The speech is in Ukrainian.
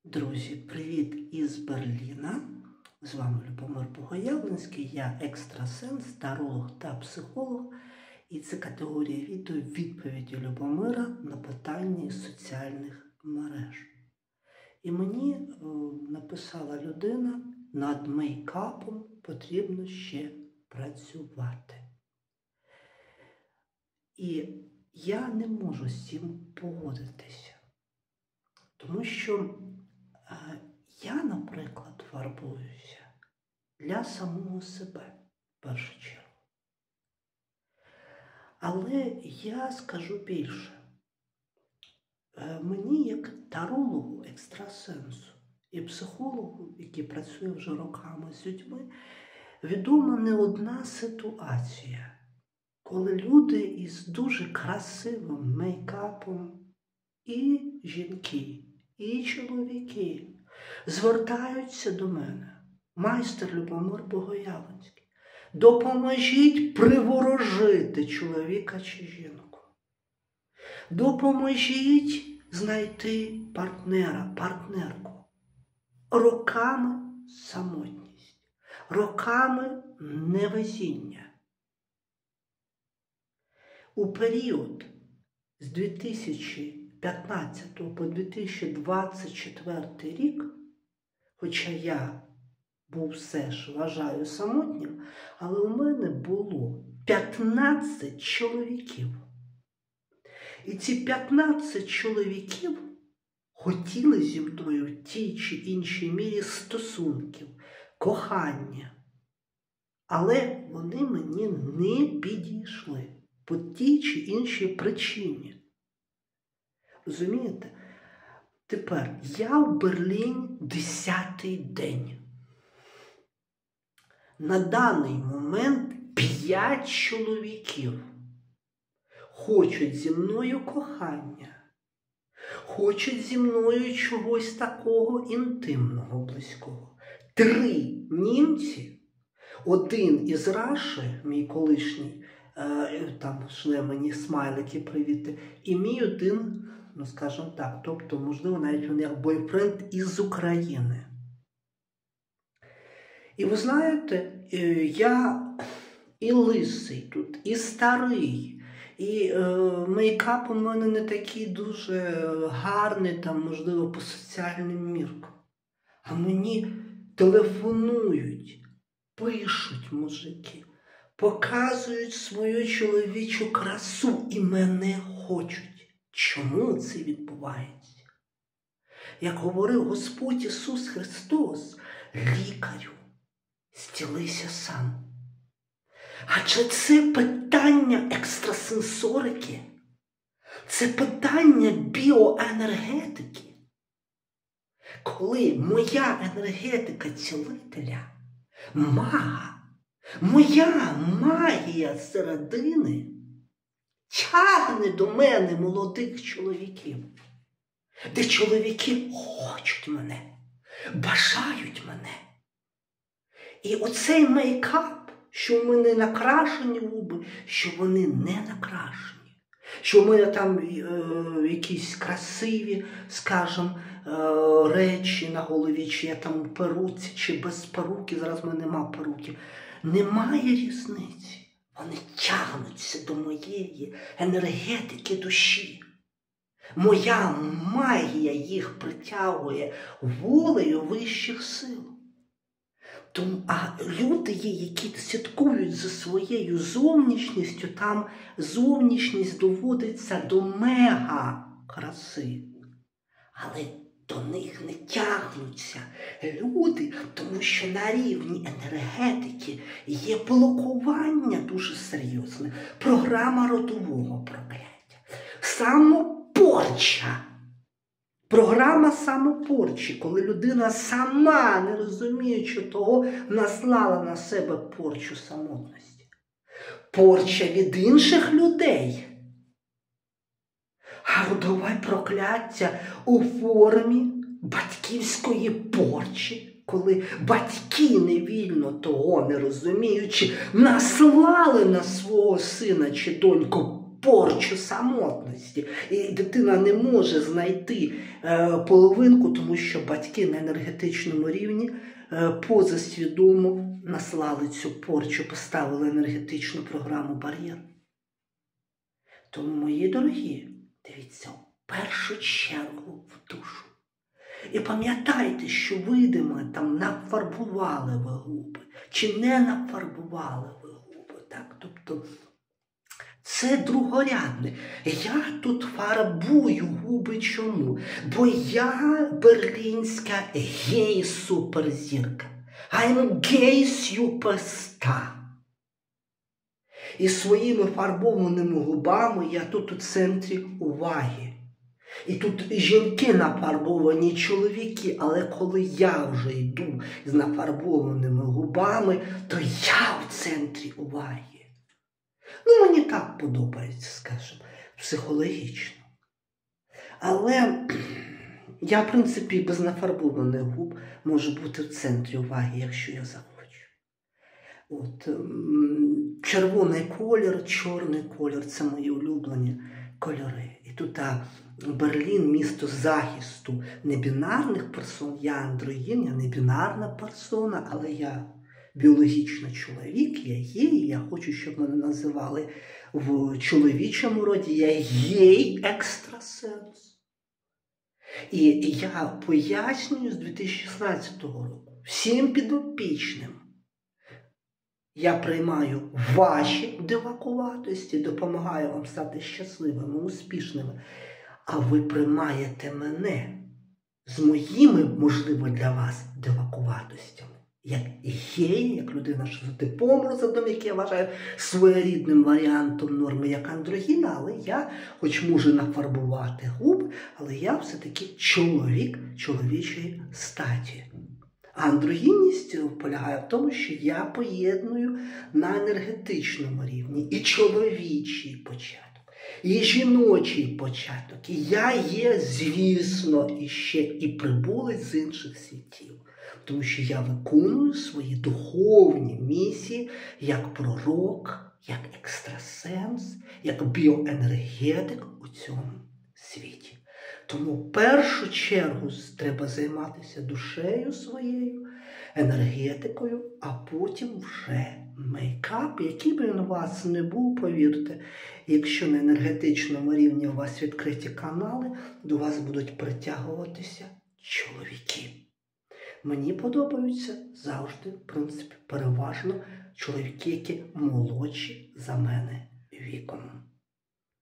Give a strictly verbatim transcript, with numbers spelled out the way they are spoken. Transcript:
Друзі, привіт із Берліна. З вами Любомир Богоявленський, я екстрасенс, таролог та психолог. І це категорія відео відповіді Любомира на питання із соціальних мереж. І мені о, написала людина, над мейкапом потрібно ще працювати. І я не можу з цим погодитися. Тому що я, наприклад, фарбуюся для самого себе, в першу чергу. Але я скажу більше. Мені, як тарологу, екстрасенсу і психологу, який працює вже роками з людьми, відома не одна ситуація, коли люди із дуже красивим мейкапом, і жінки, і чоловіки звертаються до мене. Майстер Любомир Богоявленський, допоможіть приворожити чоловіка чи жінку. Допоможіть знайти партнера, партнерку. Роками самотність, роками невезіння. У період з дві тисячі п'ятнадцятого по дві тисячі двадцять четвертий рік, хоча я був все ж, вважаю, самотнім, але у мене було п'ятнадцять чоловіків. І ці п'ятнадцять чоловіків хотіли зі мною в тій чи іншій мірі стосунків, кохання. Але вони мені не підійшли по тій чи іншій причині. Розумієте? Тепер, я в Берліні десятий день. На даний момент п'ять чоловіків хочуть зі мною кохання, хочуть зі мною чогось такого інтимного, близького. Три німці, один із Раші, мій колишній, там шле мені смайлики привіти, і мій один, ну скажімо так, тобто, можливо, навіть він як бойфренд із України. І ви знаєте, я і лисий тут, і старий, і е, мейкап у мене не такий дуже гарний, там, можливо, по соціальним міркам. А мені телефонують, пишуть мужики, показують свою чоловічу красу і мене хочуть. Чому це відбувається? Як говорив Господь Ісус Христос, лікарю, зцілися сам. Адже це питання екстрасенсорики, це питання біоенергетики. Коли моя енергетика цілителя, мага, моя магія середини тягне до мене молодих чоловіків, де чоловіки хочуть мене, бажають мене. І оцей мейкап, що в мене накрашені губи, що вони не накрашені, що в мене там е, якісь красиві, скажімо, е, речі на голові, чи я там у перуці, чи без перуки, зараз в мене нема перуки, немає різниці. Вони тягнуться до моєї енергетики душі. Моя магія їх притягує волею вищих сил. Тому, а люди є, які слідкують за своєю зовнішністю, там зовнішність доводиться до мега краси. Але до них не тягнуться люди, тому що на рівні енергетики є блокування дуже серйозне, програма родового прокляття, самопорча. Програма самопорчі, коли людина сама, не розуміючи того, наслала на себе порчу самотності. Порча від інших людей. А родове прокляття у формі батьківської порчі, коли батьки невільно того не розуміючи, наслали на свого сина чи доньку порчу самотності. І дитина не може знайти е, половинку, тому що батьки на енергетичному рівні е, позасвідомо наслали цю порчу, поставили енергетичну програму бар'єр. Тому, мої дорогі, дивіться, в першу чергу в душу. І пам'ятайте, що видимо, там нафарбували ви губи, чи не нафарбували ви губи. Так? Тобто це другорядне. Я тут фарбую губи чому? Бо я берлінська гей-суперзірка. I'm gay superstar. І своїми фарбованими губами я тут у центрі уваги. І тут жінки нафарбовані, чоловіки, але коли я вже йду з нафарбованими губами, то я в центрі уваги. Ну, мені так подобається, скажімо, психологічно. Але я, в принципі, без нафарбованих губ можу бути в центрі уваги, якщо я захочу. От, червоний колір, чорний колір – це мої улюблені кольори. І тут а, Берлін – місто захисту небінарних персон. Я андрогін, я небінарна персона, але я біологічно чоловік, я гей, я хочу, щоб мене називали в чоловічому роді, я гей-екстрасенс. І я пояснюю з дві тисячі шістнадцятого року всім підопічним. Я приймаю ваші дивакуватості, допомагаю вам стати щасливими, успішними. А ви приймаєте мене з моїми, можливо, для вас дивакуватостями. Як гей, як людина, що за типом розладом, який я вважаю своєрідним варіантом норми, як андрогіна, але я, хоч можу нафарбувати губи, але я все-таки чоловік чоловічої статі. А андрогінність полягає в тому, що я поєдную на енергетичному рівні і чоловічий початок, і жіночий початок. І я є, звісно, іще і прибулець з інших світів. Тому що я виконую свої духовні місії як пророк, як екстрасенс, як біоенергетик у цьому світі. Тому в першу чергу треба займатися душею своєю, енергетикою, а потім вже мейкап, який би він у вас не був, повірте, якщо на енергетичному рівні у вас відкриті канали, до вас будуть притягуватися чоловіки. Мені подобаються завжди, в принципі, переважно чоловіки, які молодші за мене віком.